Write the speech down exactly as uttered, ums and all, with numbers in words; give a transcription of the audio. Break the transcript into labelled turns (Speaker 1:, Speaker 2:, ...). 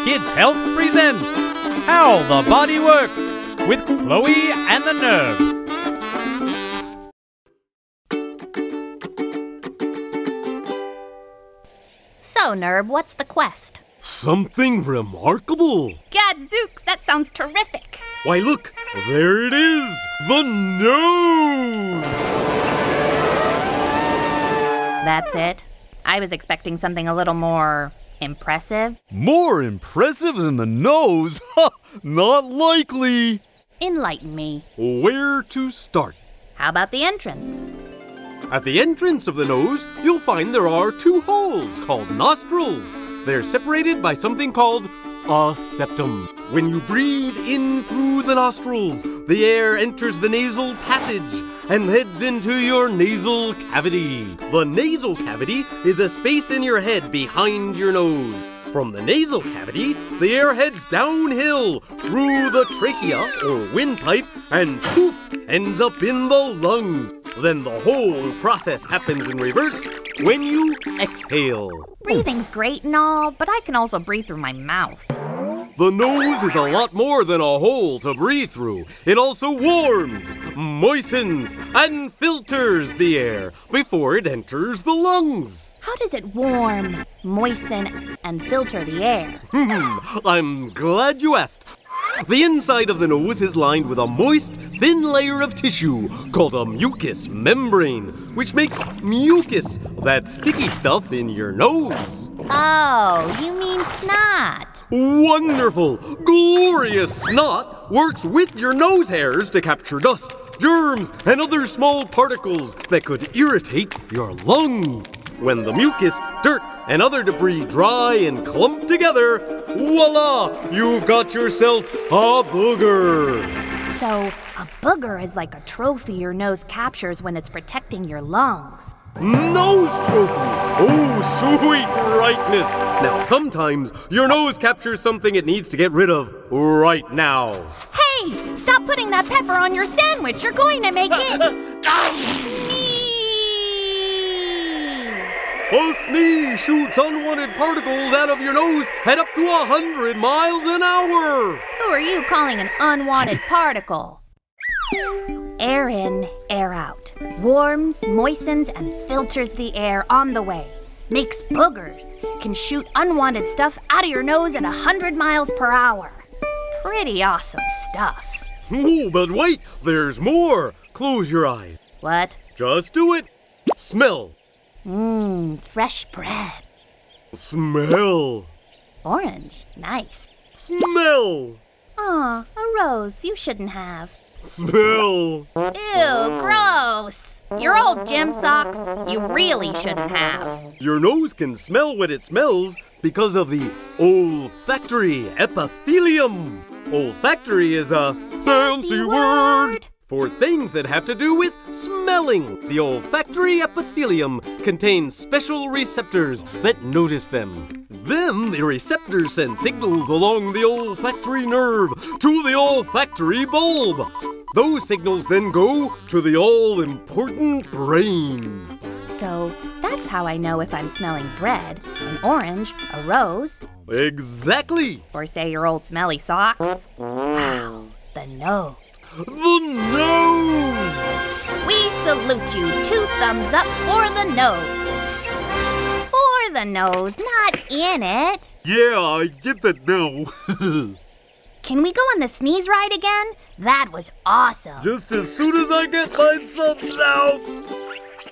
Speaker 1: KidsHealth Presents How the Body Works with Chloe and the Nerve.
Speaker 2: So, Nerve, what's the quest?
Speaker 3: Something remarkable.
Speaker 2: Gadzooks, that sounds terrific.
Speaker 3: Why, look, there it is, the nose!
Speaker 2: That's it? I was expecting something a little more impressive.
Speaker 3: More impressive than the nose? Ha! Not likely.
Speaker 2: Enlighten me.
Speaker 3: Where to start?
Speaker 2: How about the entrance?
Speaker 3: At the entrance of the nose, you'll find there are two holes called nostrils. They're separated by something called a septum. When you breathe in through the nostrils, the air enters the nasal passage and heads into your nasal cavity. The nasal cavity is a space in your head behind your nose. From the nasal cavity, the air heads downhill through the trachea or windpipe and poof, ends up in the lungs. Then the whole process happens in reverse when you exhale.
Speaker 2: Breathing's great and all, but I can also breathe through my mouth.
Speaker 3: The nose is a lot more than a hole to breathe through. It also warms, moistens, and filters the air before it enters the lungs.
Speaker 2: How does it warm, moisten, and filter the air?
Speaker 3: I'm glad you asked. The inside of the nose is lined with a moist, thin layer of tissue called a mucous membrane, which makes mucus, that sticky stuff in your nose.
Speaker 2: Oh, you mean snot.
Speaker 3: Wonderful, glorious snot works with your nose hairs to capture dust, germs, and other small particles that could irritate your lungs. When the mucus, dirt, and other debris dry and clump together, voila, you've got yourself a booger.
Speaker 2: So, a booger is like a trophy your nose captures when it's protecting your lungs.
Speaker 3: Nose trophy! Oh, sweet rightness! Now, sometimes your nose captures something it needs to get rid of right now.
Speaker 2: Hey! Stop putting that pepper on your sandwich! You're going to make it sneeze!
Speaker 3: A sneeze shoots unwanted particles out of your nose at up to a hundred miles an hour!
Speaker 2: Who are you calling an unwanted particle? Air in, air out. Warms, moistens, and filters the air on the way. Makes boogers. Can shoot unwanted stuff out of your nose at a hundred miles per hour. Pretty awesome stuff.
Speaker 3: Oh, but wait, there's more. Close your eyes.
Speaker 2: What?
Speaker 3: Just do it. Smell.
Speaker 2: Mmm, fresh bread.
Speaker 3: Smell.
Speaker 2: Orange, nice.
Speaker 3: Smell.
Speaker 2: Aw, a rose you shouldn't have.
Speaker 3: Smell.
Speaker 2: Ew, gross. Your old gym socks you really shouldn't have.
Speaker 3: Your nose can smell what it smells because of the olfactory epithelium. Olfactory is a fancy word for things that have to do with smelling. The olfactory epithelium contains special receptors that notice them. Then the receptors send signals along the olfactory nerve to the olfactory bulb. Those signals then go to the all-important brain.
Speaker 2: So that's how I know if I'm smelling bread, an orange, a rose.
Speaker 3: Exactly.
Speaker 2: Or say your old smelly socks. Wow, the nose.
Speaker 3: The nose!
Speaker 2: We salute you. Two thumbs up for the nose. For the nose, not in it.
Speaker 3: Yeah, I get that now.
Speaker 2: Can we go on the sneeze ride again? That was awesome.
Speaker 3: Just as soon as I get my thumbs out.